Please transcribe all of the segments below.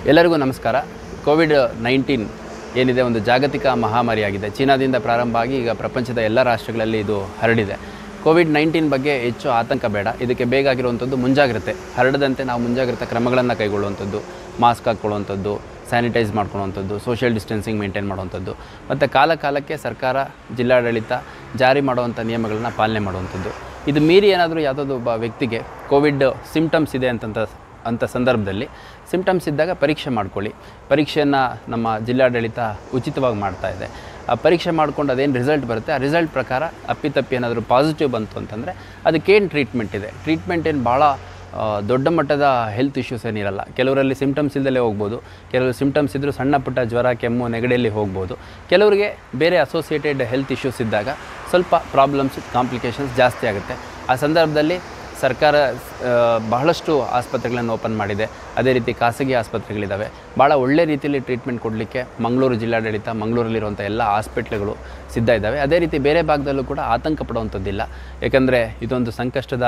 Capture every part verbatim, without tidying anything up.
ಎಲ್ಲರಿಗೂ ನಮಸ್ಕಾರ. Covid nineteen ಏನಿದೆ ಒಂದು ಜಾಗತಿಕ ಮಹಾಮಾರಿಯಾಗಿದೆ. ಚೀನಾದಿಂದ ಪ್ರಾರಂಭ ಆಗಿ ಈಗ ಪ್ರಪಂಚದ ಎಲ್ಲ ರಾಷ್ಟ್ರಗಳಲ್ಲಿ ಇದು ಹರಡಿದೆ. ಕೋವಿಡ್ ನೈನ್ಟೀನ್ ಬಗ್ಗೆ ಹೆಚ್ಚು ಆತಂಕ ಬೇಡ. ಇದಕ್ಕೆ ಬೇಕಾಗಿರುವಂಥದ್ದು ಮುಂಜಾಗ್ರತೆ. ಹರಡದಂತೆ ನಾವು ಮುಂಜಾಗ್ರತಾ ಕ್ರಮಗಳನ್ನು ಕೈಗೊಳ್ಳುವಂಥದ್ದು, ಮಾಸ್ಕ್ ಹಾಕ್ಕೊಳ್ಳುವಂಥದ್ದು, ಸ್ಯಾನಿಟೈಸ್ ಮಾಡ್ಕೊಳ್ಳುವಂಥದ್ದು, ಸೋಷಿಯಲ್ ಡಿಸ್ಟೆನ್ಸಿಂಗ್ ಮೇಂಟೈನ್ ಮಾಡುವಂಥದ್ದು, ಮತ್ತು ಕಾಲ ಕಾಲಕ್ಕೆ ಸರ್ಕಾರ, ಜಿಲ್ಲಾಡಳಿತ ಜಾರಿ ಮಾಡುವಂಥ ನಿಯಮಗಳನ್ನು ಪಾಲನೆ ಮಾಡುವಂಥದ್ದು. ಇದು ಮೀರಿ ಏನಾದರೂ ಯಾವುದಾದ್ರು ಒಬ್ಬ ವ್ಯಕ್ತಿಗೆ ಕೋವಿಡ್ ಸಿಂಪ್ಟಮ್ಸ್ ಇದೆ ಅಂತಂತ ಅಂಥ ಸಂದರ್ಭದಲ್ಲಿ ಸಿಂಪ್ಟಮ್ಸ್ ಇದ್ದಾಗ ಪರೀಕ್ಷೆ ಮಾಡ್ಕೊಳ್ಳಿ. ಪರೀಕ್ಷೆಯನ್ನು ನಮ್ಮ ಜಿಲ್ಲಾಡಳಿತ ಉಚಿತವಾಗಿ ಮಾಡ್ತಾ ಇದೆ. ಆ ಪರೀಕ್ಷೆ ಮಾಡ್ಕೊಂಡು ಅದೇನು ರಿಸಲ್ಟ್ ಬರುತ್ತೆ, ಆ ರಿಸಲ್ಟ್ ಪ್ರಕಾರ ಅಪ್ಪಿತಪ್ಪಿ ಏನಾದರೂ ಪಾಸಿಟಿವ್ ಬಂತು ಅಂತಂದರೆ ಅದಕ್ಕೇನು ಟ್ರೀಟ್ಮೆಂಟ್ ಇದೆ. ಟ್ರೀಟ್ಮೆಂಟ್ ಏನು ಭಾಳ ದೊಡ್ಡ ಮಟ್ಟದ ಹೆಲ್ತ್ ಇಶ್ಯೂಸ್ ಏನಿರಲ್ಲ. ಕೆಲವರಲ್ಲಿ ಸಿಂಪ್ಟಮ್ಸ್ ಇಲ್ಲದಲ್ಲೇ ಹೋಗ್ಬೋದು, ಕೆಲವರು ಸಿಂಪ್ಟಮ್ಸ್ ಇದ್ದರೂ ಸಣ್ಣ ಪುಟ್ಟ ಜ್ವರ, ಕೆಮ್ಮು, ನೆಗಡಿಯಲ್ಲಿ ಹೋಗ್ಬೋದು. ಕೆಲವರಿಗೆ ಬೇರೆ ಅಸೋಸಿಯೇಟೆಡ್ ಹೆಲ್ತ್ ಇಶ್ಯೂಸ್ ಇದ್ದಾಗ ಸ್ವಲ್ಪ ಪ್ರಾಬ್ಲಮ್ಸ್, ಕಾಂಪ್ಲಿಕೇಶನ್ಸ್ ಜಾಸ್ತಿ ಆಗುತ್ತೆ. ಆ ಸಂದರ್ಭದಲ್ಲಿ ಸರ್ಕಾರ ಬಹಳಷ್ಟು ಆಸ್ಪತ್ರೆಗಳನ್ನು ಓಪನ್ ಮಾಡಿದೆ. ಅದೇ ರೀತಿ ಖಾಸಗಿ ಆಸ್ಪತ್ರೆಗಳಿದ್ದಾವೆ. ಭಾಳ ಒಳ್ಳೆ ರೀತಿಯಲ್ಲಿ ಟ್ರೀಟ್ಮೆಂಟ್ ಕೊಡಲಿಕ್ಕೆ ಮಂಗಳೂರು ಜಿಲ್ಲಾಡಳಿತ, ಮಂಗಳೂರಲ್ಲಿರುವಂಥ ಎಲ್ಲ ಹಾಸ್ಪಿಟ್ಲ್ಗಳು ಸಿದ್ಧ ಇದ್ದಾವೆ. ಅದೇ ರೀತಿ ಬೇರೆ ಭಾಗದಲ್ಲೂ ಕೂಡ ಆತಂಕ ಪಡುವಂಥದ್ದಿಲ್ಲ. ಏಕೆಂದರೆ ಇದೊಂದು ಸಂಕಷ್ಟದ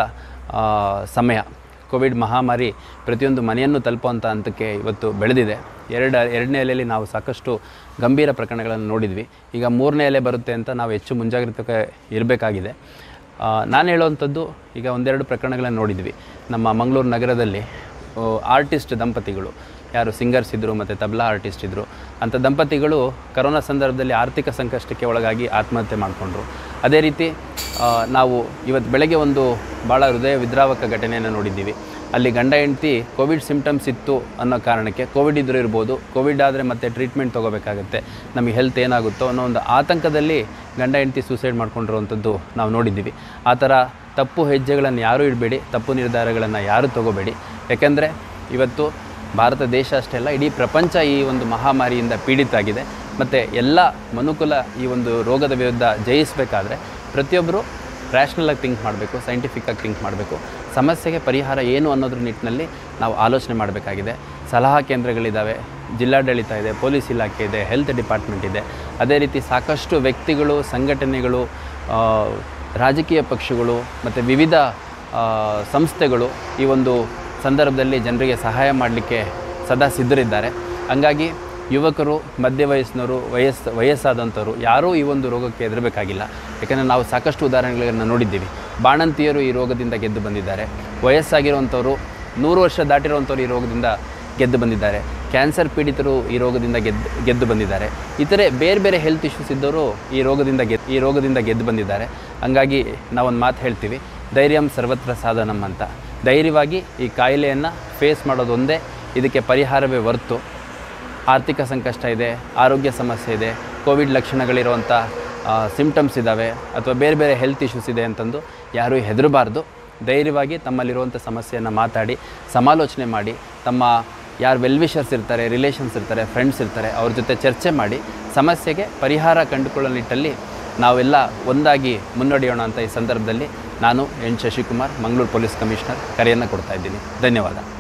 ಸಮಯ. ಕೋವಿಡ್ ಮಹಾಮಾರಿ ಪ್ರತಿಯೊಂದು ಮನೆಯನ್ನು ತಲುಪುವಂಥ ಹಂತಕ್ಕೆ ಇವತ್ತು ಬೆಳೆದಿದೆ. ಎರಡು ಎರಡನೇ ಅಲೆಯಲ್ಲಿ ನಾವು ಸಾಕಷ್ಟು ಗಂಭೀರ ಪ್ರಕರಣಗಳನ್ನು ನೋಡಿದ್ವಿ. ಈಗ ಮೂರನೇ ಅಲೆ ಬರುತ್ತೆ ಅಂತ ನಾವು ಹೆಚ್ಚು ಮುಂಜಾಗ್ರತೆ ಇರಬೇಕಾಗಿದೆ. ನಾನು ಹೇಳುವಂಥದ್ದು, ಈಗ ಒಂದೆರಡು ಪ್ರಕರಣಗಳನ್ನು ನೋಡಿದ್ವಿ. ನಮ್ಮ ಮಂಗಳೂರು ನಗರದಲ್ಲಿ ಆರ್ಟಿಸ್ಟ್ ದಂಪತಿಗಳು, ಯಾರು ಸಿಂಗರ್ಸ್ ಇದ್ದರು ಮತ್ತು ತಬಲಾ ಆರ್ಟಿಸ್ಟ್ ಇದ್ದರು, ಅಂಥ ದಂಪತಿಗಳು ಕರೋನಾ ಸಂದರ್ಭದಲ್ಲಿ ಆರ್ಥಿಕ ಸಂಕಷ್ಟಕ್ಕೆ ಒಳಗಾಗಿ ಆತ್ಮಹತ್ಯೆ ಮಾಡಿಕೊಂಡ್ರು. ಅದೇ ರೀತಿ ನಾವು ಇವತ್ತು ಬೆಳಗ್ಗೆ ಒಂದು ಭಾಳ ಹೃದಯ ವಿದ್ರಾವಕ ಘಟನೆಯನ್ನು ನೋಡಿದ್ದೀವಿ. ಅಲ್ಲಿ ಗಂಡ ಹೆಂಡತಿ ಕೋವಿಡ್ ಸಿಂಪ್ಟಮ್ಸ್ ಇತ್ತು ಅನ್ನೋ ಕಾರಣಕ್ಕೆ, ಕೋವಿಡ್ ಇದ್ರೂ ಇರ್ಬೋದು, ಕೋವಿಡ್ ಆದರೆ ಮತ್ತೆ ಟ್ರೀಟ್ಮೆಂಟ್ ತೊಗೋಬೇಕಾಗತ್ತೆ, ನಮಗೆ ಹೆಲ್ತ್ ಏನಾಗುತ್ತೋ ಅನ್ನೋ ಒಂದು ಆತಂಕದಲ್ಲಿ ಗಂಡ ಹೆಂಡತಿ ಸೂಸೈಡ್ ಮಾಡ್ಕೊಂಡಿರುವಂಥದ್ದು ನಾವು ನೋಡಿದ್ದೀವಿ. ಆ ಥರ ತಪ್ಪು ಹೆಜ್ಜೆಗಳನ್ನು ಯಾರೂ ಇಡಬೇಡಿ, ತಪ್ಪು ನಿರ್ಧಾರಗಳನ್ನು ಯಾರೂ ತೊಗೋಬೇಡಿ. ಯಾಕೆಂದರೆ ಇವತ್ತು ಭಾರತ ದೇಶ ಅಷ್ಟೇ ಅಲ್ಲ, ಇಡೀ ಪ್ರಪಂಚ ಈ ಒಂದು ಮಹಾಮಾರಿಯಿಂದ ಪೀಡಿತಾಗಿದೆ. ಮತ್ತು ಎಲ್ಲ ಮನುಕುಲ ಈ ಒಂದು ರೋಗದ ವಿರುದ್ಧ ಜಯಿಸಬೇಕಾದ್ರೆ ಪ್ರತಿಯೊಬ್ಬರು ರ್ಯಾಷನಲಾಗಿ ಥಿಂಕ್ ಮಾಡಬೇಕು, ಸೈಂಟಿಫಿಕ್ಕಾಗಿ ಥಿಂಕ್ ಮಾಡಬೇಕು. ಸಮಸ್ಯೆಗೆ ಪರಿಹಾರ ಏನು ಅನ್ನೋದ್ರ ನಿಟ್ಟಿನಲ್ಲಿ ನಾವು ಆಲೋಚನೆ ಮಾಡಬೇಕಾಗಿದೆ. ಸಲಹಾ ಕೇಂದ್ರಗಳಿದ್ದಾವೆ, ಜಿಲ್ಲಾಡಳಿತ ಇದೆ, ಪೊಲೀಸ್ ಇಲಾಖೆ ಇದೆ, ಹೆಲ್ತ್ ಡಿಪಾರ್ಟ್ಮೆಂಟ್ ಇದೆ. ಅದೇ ರೀತಿ ಸಾಕಷ್ಟು ವ್ಯಕ್ತಿಗಳು, ಸಂಘಟನೆಗಳು, ರಾಜಕೀಯ ಪಕ್ಷಗಳು ಮತ್ತು ವಿವಿಧ ಸಂಸ್ಥೆಗಳು ಈ ಒಂದು ಸಂದರ್ಭದಲ್ಲಿ ಜನರಿಗೆ ಸಹಾಯ ಮಾಡಲಿಕ್ಕೆ ಸದಾ ಸಿದ್ಧರಿದ್ದಾರೆ. ಹಂಗಾಗಿ ಯುವಕರು, ಮಧ್ಯ ವಯಸ್ಸಿನವರು, ವಯಸ್ಸು ವಯಸ್ಸಾದಂಥವ್ರು ಯಾರೂ ಈ ಒಂದು ರೋಗಕ್ಕೆ ಹೆದರಬೇಕಾಗಿಲ್ಲ. ಯಾಕೆಂದರೆ ನಾವು ಸಾಕಷ್ಟು ಉದಾಹರಣೆಗಳನ್ನು ನೋಡಿದ್ದೀವಿ. ಬಾಣಂತಿಯರು ಈ ರೋಗದಿಂದ ಗೆದ್ದು ಬಂದಿದ್ದಾರೆ. ವಯಸ್ಸಾಗಿರುವಂಥವ್ರು, ನೂರು ವರ್ಷ ದಾಟಿರುವಂಥವ್ರು ಈ ರೋಗದಿಂದ ಗೆದ್ದು ಬಂದಿದ್ದಾರೆ. ಕ್ಯಾನ್ಸರ್ ಪೀಡಿತರು ಈ ರೋಗದಿಂದ ಗೆದ್ದು ಗೆದ್ದು ಬಂದಿದ್ದಾರೆ. ಇತರೆ ಬೇರೆ ಬೇರೆ ಹೆಲ್ತ್ ಇಶ್ಯೂಸ್ ಇದ್ದವರು ಈ ರೋಗದಿಂದ ಗೆದ್ದು ಈ ರೋಗದಿಂದ ಗೆದ್ದು ಬಂದಿದ್ದಾರೆ. ಹಂಗಾಗಿ ನಾವೊಂದು ಮಾತು ಹೇಳ್ತೀವಿ, ಧೈರ್ಯಂ ಸರ್ವತ್ರ ಸಾಧನಂ ಅಂತ. ಧೈರ್ಯವಾಗಿ ಈ ಕಾಯಿಲೆಯನ್ನು ಫೇಸ್ ಮಾಡೋದೊಂದೇ ಇದಕ್ಕೆ ಪರಿಹಾರವೇ ಹೊರತು ಆರ್ಥಿಕ ಸಂಕಷ್ಟ ಇದೆ, ಆರೋಗ್ಯ ಸಮಸ್ಯೆ ಇದೆ, ಕೋವಿಡ್ ಲಕ್ಷಣಗಳಿರುವಂಥ ಸಿಂಪ್ಟಮ್ಸ್ ಇದ್ದಾವೆ ಅಥವಾ ಬೇರೆ ಬೇರೆ ಹೆಲ್ತ್ ಇಶ್ಯೂಸ್ ಇದೆ ಅಂತಂದು ಯಾರೂ ಹೆದರಬಾರ್ದು. ಧೈರ್ಯವಾಗಿ ತಮ್ಮಲ್ಲಿರುವಂಥ ಸಮಸ್ಯೆಯನ್ನು ಮಾತಾಡಿ, ಸಮಾಲೋಚನೆ ಮಾಡಿ, ತಮ್ಮ ಯಾರು ವೆಲ್ವಿಷರ್ಸ್ ಇರ್ತಾರೆ, ರಿಲೇಷನ್ಸ್ ಇರ್ತಾರೆ, ಫ್ರೆಂಡ್ಸ್ ಇರ್ತಾರೆ, ಅವ್ರ ಜೊತೆ ಚರ್ಚೆ ಮಾಡಿ ಸಮಸ್ಯೆಗೆ ಪರಿಹಾರ ಕಂಡುಕೊಳ್ಳೋ ನಿಟ್ಟಲ್ಲಿ ನಾವೆಲ್ಲ ಒಂದಾಗಿ ಮುನ್ನಡೆಯೋಣ ಅಂತ ಈ ಸಂದರ್ಭದಲ್ಲಿ ನಾನು N Shashikumar, Mangaluru police commissioner, ಕರೆಯನ್ನು ಕೊಡ್ತಾ ಇದ್ದೀನಿ. ಧನ್ಯವಾದ.